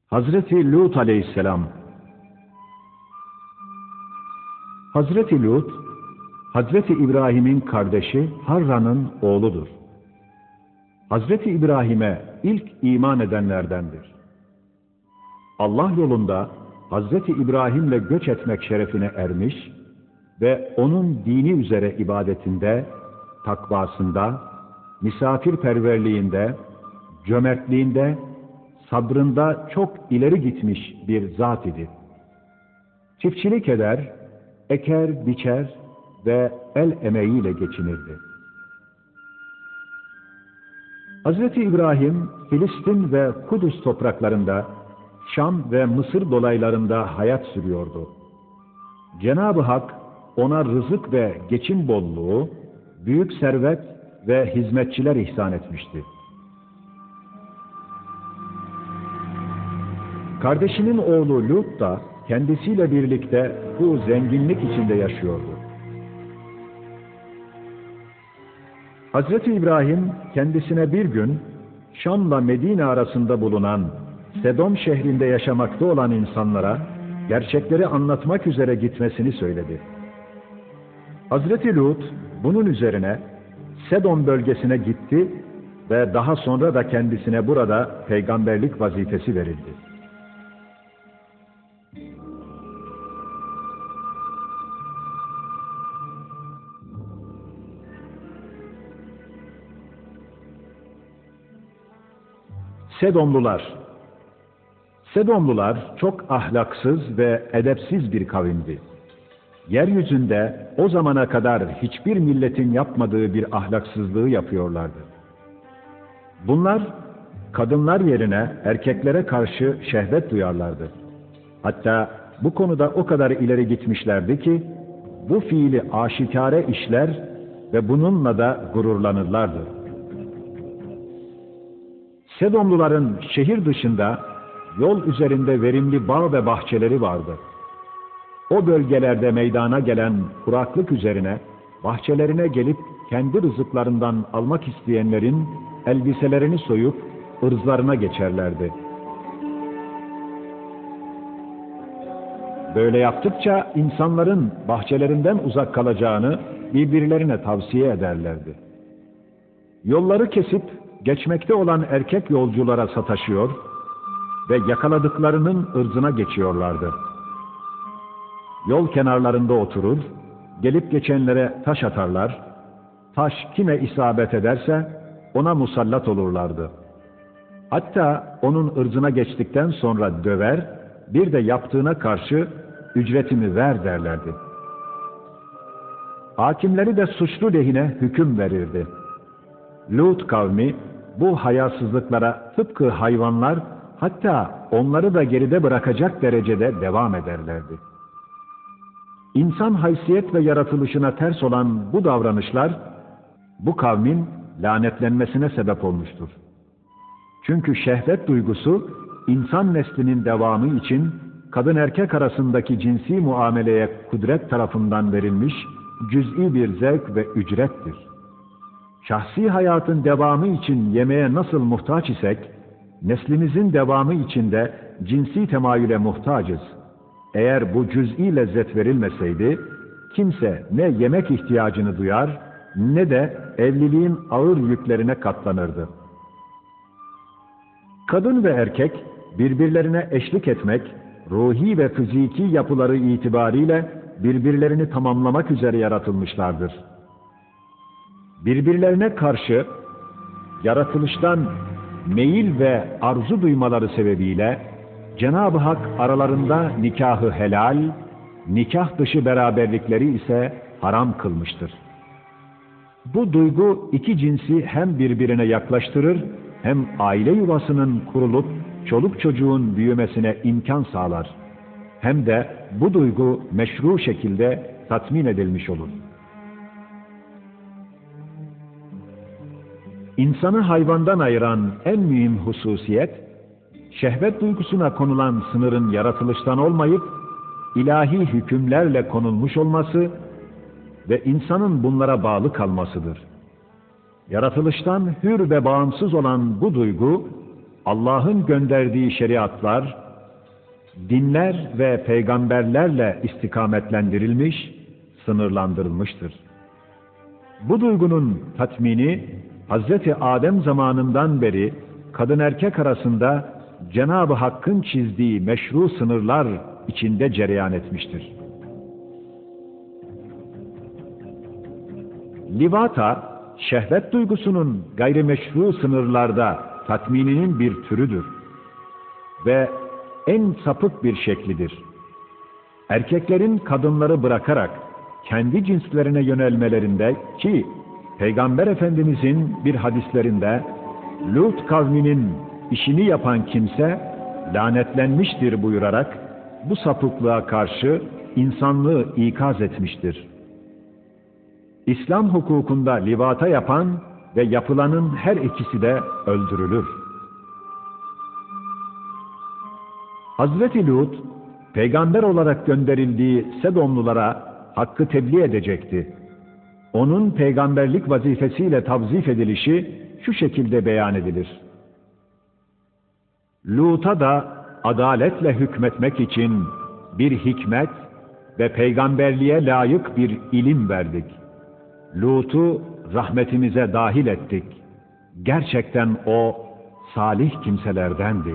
Hazreti Lut aleyhisselam. Hazreti Lut, Hazreti İbrahim'in kardeşi Harran'ın oğludur. Hazreti İbrahim'e ilk iman edenlerdendir. Allah yolunda Hazreti İbrahim'le göç etmek şerefine ermiş ve onun dini üzere ibadetinde, takvasında, misafirperverliğinde, cömertliğinde, sabrında çok ileri gitmiş bir zat idi. Çiftçilik eder, eker, biçer ve el emeğiyle geçinirdi. Hazreti İbrahim, Filistin ve Kudüs topraklarında, Şam ve Mısır dolaylarında hayat sürüyordu. Cenab-ı Hak ona rızık ve geçim bolluğu, büyük servet ve hizmetçiler ihsan etmişti. Kardeşinin oğlu Lut da kendisiyle birlikte bu zenginlik içinde yaşıyordu. Hazreti İbrahim kendisine bir gün Şam'la Medine arasında bulunan Sedom şehrinde yaşamakta olan insanlara gerçekleri anlatmak üzere gitmesini söyledi. Hazreti Lut bunun üzerine Sedom bölgesine gitti ve daha sonra da kendisine burada peygamberlik vazifesi verildi. Sedomlular çok ahlaksız ve edepsiz bir kavimdi. Yeryüzünde o zamana kadar hiçbir milletin yapmadığı bir ahlaksızlığı yapıyorlardı. Bunlar kadınlar yerine erkeklere karşı şehvet duyarlardı. Hatta bu konuda o kadar ileri gitmişlerdi ki bu fiili aşikare işler ve bununla da gururlanırlardı. Sedomluların şehir dışında yol üzerinde verimli bağ ve bahçeleri vardı. O bölgelerde meydana gelen kuraklık üzerine bahçelerine gelip kendi rızıklarından almak isteyenlerin elbiselerini soyup ırzlarına geçerlerdi. Böyle yaptıkça insanların bahçelerinden uzak kalacağını birbirlerine tavsiye ederlerdi. Yolları kesip geçmekte olan erkek yolculara sataşıyor ve yakaladıklarının ırzına geçiyorlardı. Yol kenarlarında oturur, gelip geçenlere taş atarlar, taş kime isabet ederse ona musallat olurlardı. Hatta onun ırzına geçtikten sonra döver, bir de yaptığına karşı ücretimi ver derlerdi. Hakimleri de suçlu lehine hüküm verirdi. Lut kavmi bu hayasızlıklara tıpkı hayvanlar, hatta onları da geride bırakacak derecede devam ederlerdi. İnsan haysiyet ve yaratılışına ters olan bu davranışlar, bu kavmin lanetlenmesine sebep olmuştur. Çünkü şehvet duygusu, insan neslinin devamı için kadın erkek arasındaki cinsi muameleye kudret tarafından verilmiş cüz'i bir zevk ve ücrettir. Şahsi hayatın devamı için yemeğe nasıl muhtaç isek, neslimizin devamı için de cinsi temayüle muhtacız. Eğer bu cüz'i lezzet verilmeseydi, kimse ne yemek ihtiyacını duyar, ne de evliliğin ağır yüklerine katlanırdı. Kadın ve erkek birbirlerine eşlik etmek, ruhi ve fiziki yapıları itibariyle birbirlerini tamamlamak üzere yaratılmışlardır. Birbirlerine karşı yaratılıştan meyil ve arzu duymaları sebebiyle Cenab-ı Hak aralarında nikahı helal, nikah dışı beraberlikleri ise haram kılmıştır. Bu duygu iki cinsi hem birbirine yaklaştırır, hem aile yuvasının kurulup çoluk çocuğun büyümesine imkan sağlar. Hem de bu duygu meşru şekilde tatmin edilmiş olur. İnsanı hayvandan ayıran en mühim hususiyet, şehvet duygusuna konulan sınırın yaratılıştan olmayıp, ilahi hükümlerle konulmuş olması ve insanın bunlara bağlı kalmasıdır. Yaratılıştan hür ve bağımsız olan bu duygu, Allah'ın gönderdiği şeriatlar, dinler ve peygamberlerle istikametlendirilmiş, sınırlandırılmıştır. Bu duygunun tatmini, Hazreti Adem zamanından beri kadın erkek arasında Cenab-ı Hakk'ın çizdiği meşru sınırlar içinde cereyan etmiştir. Livata, şehvet duygusunun gayrimeşru sınırlarda tatmininin bir türüdür ve en sapık bir şeklidir. Erkeklerin kadınları bırakarak kendi cinslerine yönelmelerinde ki Peygamber Efendimizin bir hadislerinde Lut kavminin işini yapan kimse lanetlenmiştir buyurarak bu sapıklığa karşı insanlığı ikaz etmiştir. İslam hukukunda livata yapan ve yapılanın her ikisi de öldürülür. Hazreti Lut, peygamber olarak gönderildiği Sedomlulara hakkı tebliğ edecekti. Onun peygamberlik vazifesiyle tavzif edilişi şu şekilde beyan edilir. Lut'a da adaletle hükmetmek için bir hikmet ve peygamberliğe layık bir ilim verdik. Lut'u rahmetimize dahil ettik. Gerçekten o salih kimselerdendi.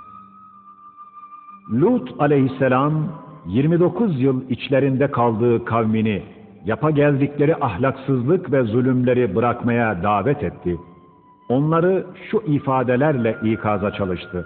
Lut aleyhisselam 29 yıl içlerinde kaldığı kavmini yapa geldikleri ahlaksızlık ve zulümleri bırakmaya davet etti. Onları şu ifadelerle ikaza çalıştı.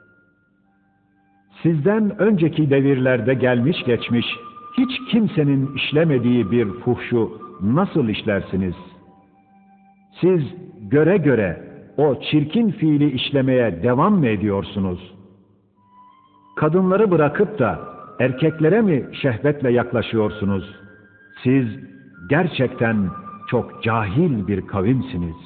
Sizden önceki devirlerde gelmiş geçmiş hiç kimsenin işlemediği bir fuhşu nasıl işlersiniz? Siz göre göre o çirkin fiili işlemeye devam mı ediyorsunuz? Kadınları bırakıp da erkeklere mi şehvetle yaklaşıyorsunuz? Siz gerçekten çok cahil bir kavimsiniz.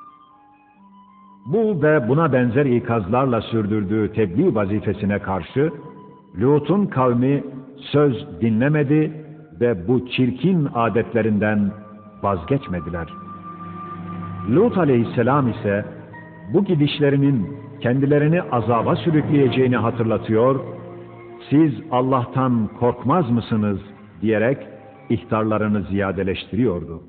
Bu ve buna benzer ikazlarla sürdürdüğü tebliğ vazifesine karşı Lut'un kavmi söz dinlemedi ve bu çirkin adetlerinden vazgeçmediler. Lut aleyhisselam ise bu gidişlerinin kendilerini azaba sürükleyeceğini hatırlatıyor, siz Allah'tan korkmaz mısınız diyerek ihtarlarını ziyadeleştiriyordu.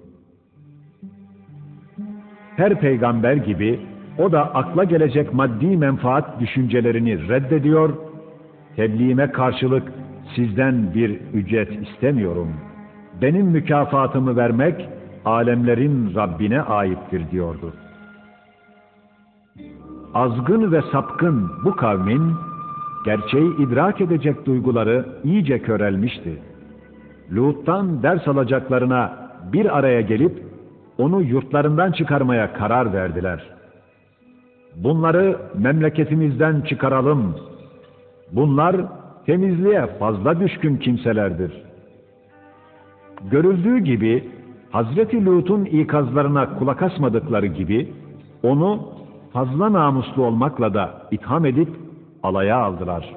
Her peygamber gibi o da akla gelecek maddi menfaat düşüncelerini reddediyor, tebliğime karşılık sizden bir ücret istemiyorum. Benim mükafatımı vermek alemlerin Rabbine aittir diyordu. Azgın ve sapkın bu kavmin gerçeği idrak edecek duyguları iyice körelmişti. Lut'tan ders alacaklarına bir araya gelip onu yurtlarından çıkarmaya karar verdiler. Bunları memleketimizden çıkaralım. Bunlar temizliğe fazla düşkün kimselerdir. Görüldüğü gibi Hazreti Lut'un ikazlarına kulak asmadıkları gibi onu fazla namuslu olmakla da itham edip alaya aldılar.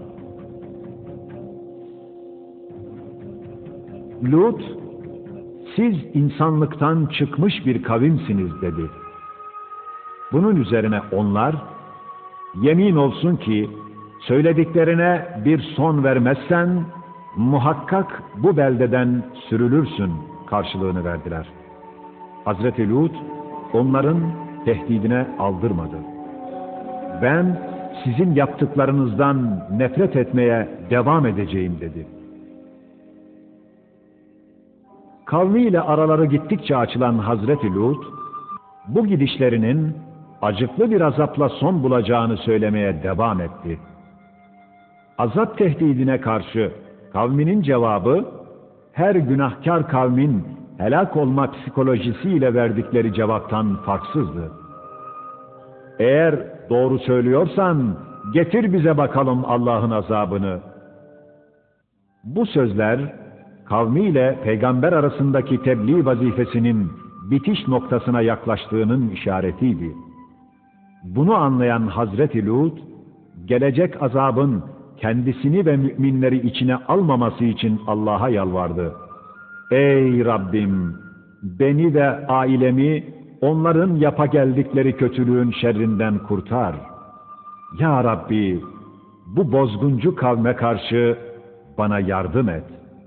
Lut, siz insanlıktan çıkmış bir kavimsiniz dedi. Bunun üzerine onlar, yemin olsun ki söylediklerine bir son vermezsen muhakkak bu beldeden sürülürsün karşılığını verdiler. Hazreti Lut onların tehdidine aldırmadı. Ben sizin yaptıklarınızdan nefret etmeye devam edeceğim dedi. Kavmiyle araları gittikçe açılan Hazreti Lut, bu gidişlerinin acıklı bir azapla son bulacağını söylemeye devam etti. Azap tehdidine karşı kavminin cevabı, her günahkar kavmin helak olma psikolojisiyle verdikleri cevaptan farksızdı. Eğer doğru söylüyorsan getir bize bakalım Allah'ın azabını. Bu sözler kavmiyle peygamber arasındaki tebliğ vazifesinin bitiş noktasına yaklaştığının işaretiydi. Bunu anlayan Hazreti Lut, gelecek azabın kendisini ve müminleri içine almaması için Allah'a yalvardı. Ey Rabbim! Beni ve ailemi onların yapa geldikleri kötülüğün şerrinden kurtar. Ya Rabbi, bu bozguncu kavme karşı bana yardım et.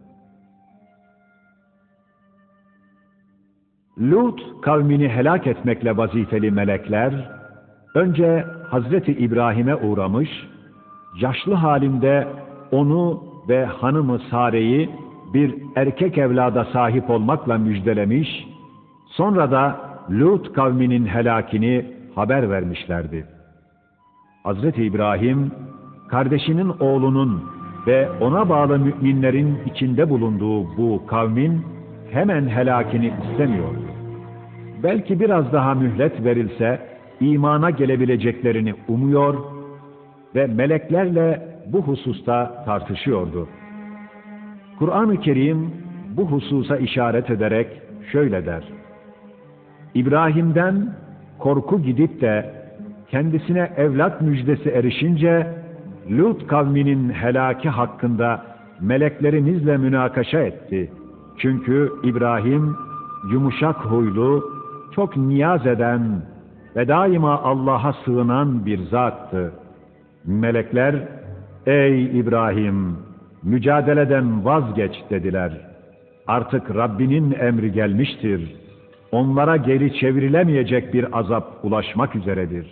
Lut kavmini helak etmekle vazifeli melekler, önce Hazreti İbrahim'e uğramış, yaşlı halinde onu ve hanımı Sare'yi bir erkek evlada sahip olmakla müjdelemiş, sonra da Lut kavminin helakini haber vermişlerdi. Hazreti İbrahim, kardeşinin oğlunun ve ona bağlı müminlerin içinde bulunduğu bu kavmin hemen helakini istemiyordu. Belki biraz daha mühlet verilse imana gelebileceklerini umuyor ve meleklerle bu hususta tartışıyordu. Kur'an-ı Kerim bu hususa işaret ederek şöyle der: İbrahim'den korku gidip de kendisine evlat müjdesi erişince Lut kavminin helaki hakkında meleklerimizle münakaşa etti. Çünkü İbrahim yumuşak huylu, çok niyaz eden ve daima Allah'a sığınan bir zattı. Melekler, ey İbrahim, mücadeleden vazgeç dediler. Artık Rabbinin emri gelmiştir. Onlara geri çevrilemeyecek bir azap ulaşmak üzeredir.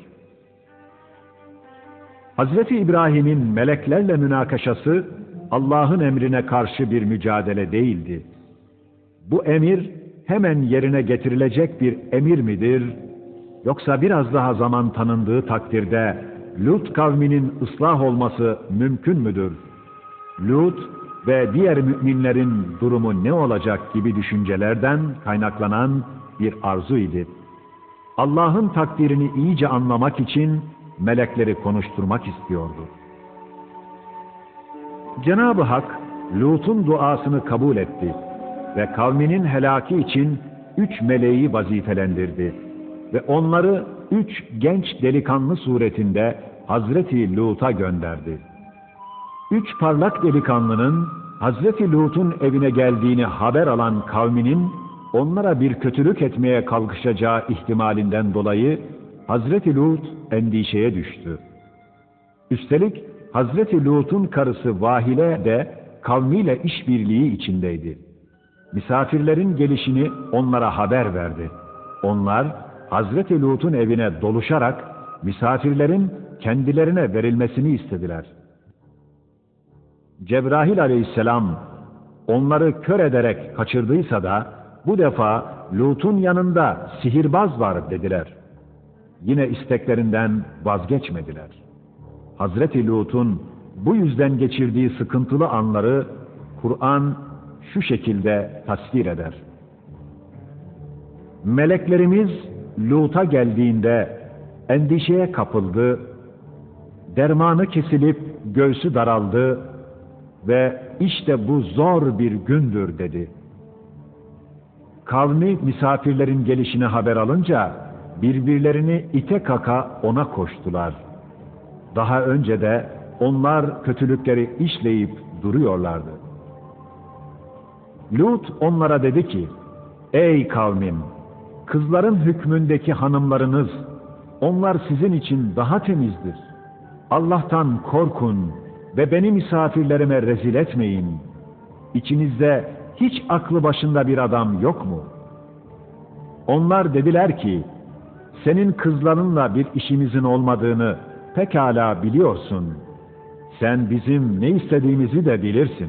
Hazreti İbrahim'in meleklerle münakaşası Allah'ın emrine karşı bir mücadele değildi. Bu emir hemen yerine getirilecek bir emir midir? Yoksa biraz daha zaman tanındığı takdirde Lut kavminin ıslah olması mümkün müdür? Lut ve diğer müminlerin durumu ne olacak gibi düşüncelerden kaynaklanan bir arzu idi. Allah'ın takdirini iyice anlamak için melekleri konuşturmak istiyordu. Cenab-ı Hak Lut'un duasını kabul etti ve kavminin helaki için 3 meleği vazifelendirdi ve onları 3 genç delikanlı suretinde Hazreti Lut'a gönderdi. 3 parlak delikanlının Hazreti Lut'un evine geldiğini haber alan kavminin onlara bir kötülük etmeye kalkışacağı ihtimalinden dolayı Hazreti Lut endişeye düştü. Üstelik Hazreti Lut'un karısı Vahile de kavmiyle işbirliği içindeydi. Misafirlerin gelişini onlara haber verdi. Onlar Hazreti Lut'un evine doluşarak misafirlerin kendilerine verilmesini istediler. Cebrail aleyhisselam onları kör ederek kaçırdıysa da bu defa Lut'un yanında sihirbaz var dediler. Yine isteklerinden vazgeçmediler. Hazreti Lut'un bu yüzden geçirdiği sıkıntılı anları Kur'an şu şekilde tasvir eder. Meleklerimiz Lut'a geldiğinde endişeye kapıldı, dermanı kesilip göğsü daraldı ve işte bu zor bir gündür dedi. Kavmi misafirlerin gelişini haber alınca birbirlerini ite kaka ona koştular. Daha önce de onlar kötülükleri işleyip duruyorlardı. Lut onlara dedi ki, ey kavmim, kızların hükmündeki hanımlarınız, onlar sizin için daha temizdir. Allah'tan korkun ve beni misafirlerime rezil etmeyin. İçinizde hiç aklı başında bir adam yok mu? Onlar dediler ki, senin kızlarınla bir işimizin olmadığını pekala biliyorsun. Sen bizim ne istediğimizi de bilirsin.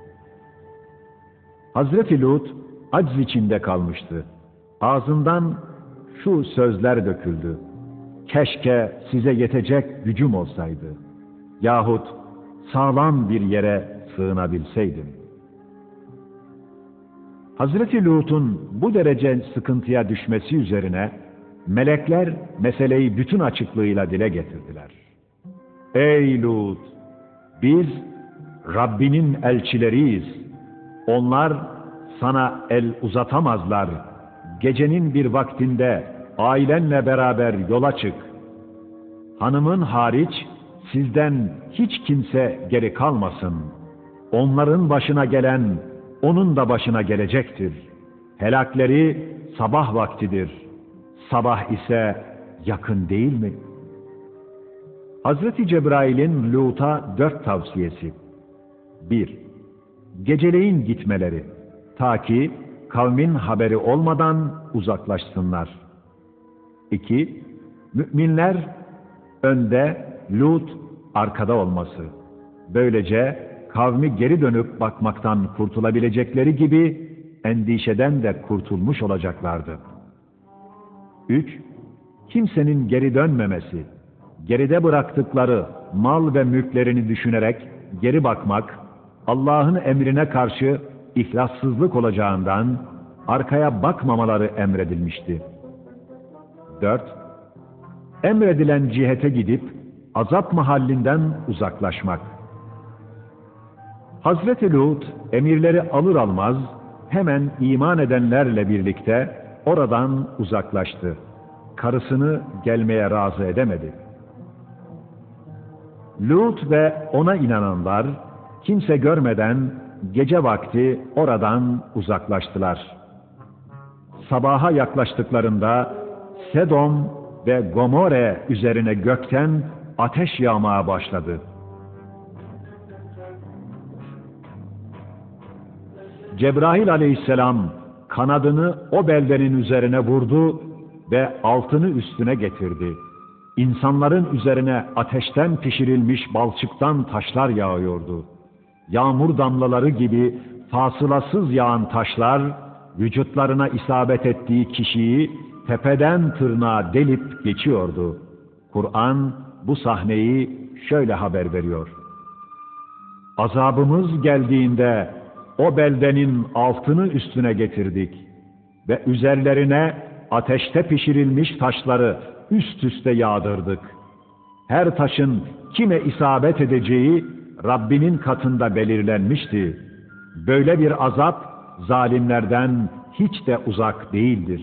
Hazreti Lut acz içinde kalmıştı. Ağzından şu sözler döküldü. Keşke size yetecek gücüm olsaydı. Yahut sağlam bir yere sığınabilseydim. Hazreti Lut'un bu derece sıkıntıya düşmesi üzerine melekler meseleyi bütün açıklığıyla dile getirdiler. Ey Lut! Biz Rabbinin elçileriyiz. Onlar sana el uzatamazlar. Gecenin bir vaktinde ailenle beraber yola çık. Hanımın hariç sizden hiç kimse geri kalmasın. Onların başına gelen onun da başına gelecektir. Helakleri sabah vaktidir. Sabah ise yakın değil mi? Hazreti Cebrail'in Lut'a 4 tavsiyesi. 1. Geceleyin gitmeleri, ta ki kavmin haberi olmadan uzaklaşsınlar. 2. Müminler önde, Lut arkada olması. Böylece kavmi geri dönüp bakmaktan kurtulabilecekleri gibi endişeden de kurtulmuş olacaklardı. 3. Kimsenin geri dönmemesi, geride bıraktıkları mal ve mülklerini düşünerek geri bakmak, Allah'ın emrine karşı ihlassızlık olacağından arkaya bakmamaları emredilmişti. 4. Emredilen cihete gidip azap mahallinden uzaklaşmak. Hazreti Lut emirleri alır almaz hemen iman edenlerle birlikte oradan uzaklaştı. Karısını gelmeye razı edemedi. Lut ve ona inananlar kimse görmeden gece vakti oradan uzaklaştılar. Sabaha yaklaştıklarında Sedom ve Gomorre üzerine gökten ateş yağmaya başladı. Cebrail aleyhisselam kanadını o beldenin üzerine vurdu ve altını üstüne getirdi. İnsanların üzerine ateşten pişirilmiş balçıktan taşlar yağıyordu. Yağmur damlaları gibi fasılasız yağan taşlar, vücutlarına isabet ettiği kişiyi tepeden tırnağa delip geçiyordu. Kur'an bu sahneyi şöyle haber veriyor. Azabımız geldiğinde o beldenin altını üstüne getirdik ve üzerlerine ateşte pişirilmiş taşları üst üste yağdırdık. Her taşın kime isabet edeceği Rabbinin katında belirlenmişti. Böyle bir azap zalimlerden hiç de uzak değildir.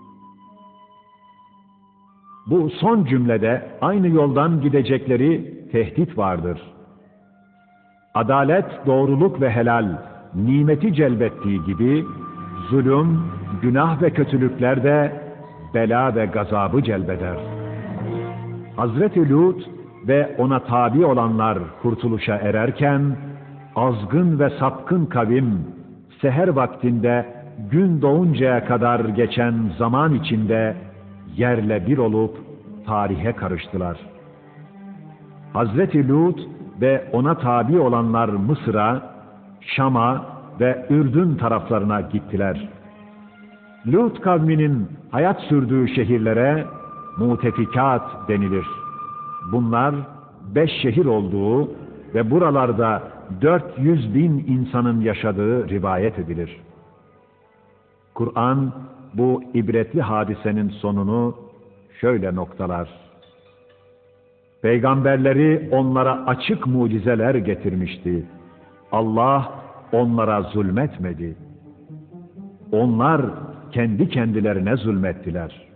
Bu son cümlede aynı yoldan gidecekleri tehdit vardır. Adalet, doğruluk ve helal nimeti celbettiği gibi zulüm, günah ve kötülükler de bela ve gazabı celbeder. Hazreti Lut ve ona tabi olanlar kurtuluşa ererken azgın ve sapkın kavim seher vaktinde gün doğuncaya kadar geçen zaman içinde yerle bir olup tarihe karıştılar. Hazreti Lut ve ona tabi olanlar Mısır'a, Şam'a ve Ürdün taraflarına gittiler. Lut kavminin hayat sürdüğü şehirlere Mutefikat denilir. Bunlar 5 şehir olduğu ve buralarda 400.000 insanın yaşadığı rivayet edilir. Kur'an bu ibretli hadisenin sonunu şöyle noktalar. Peygamberleri onlara açık mucizeler getirmişti. Allah onlara zulmetmedi. Onlar kendi kendilerine zulmettiler.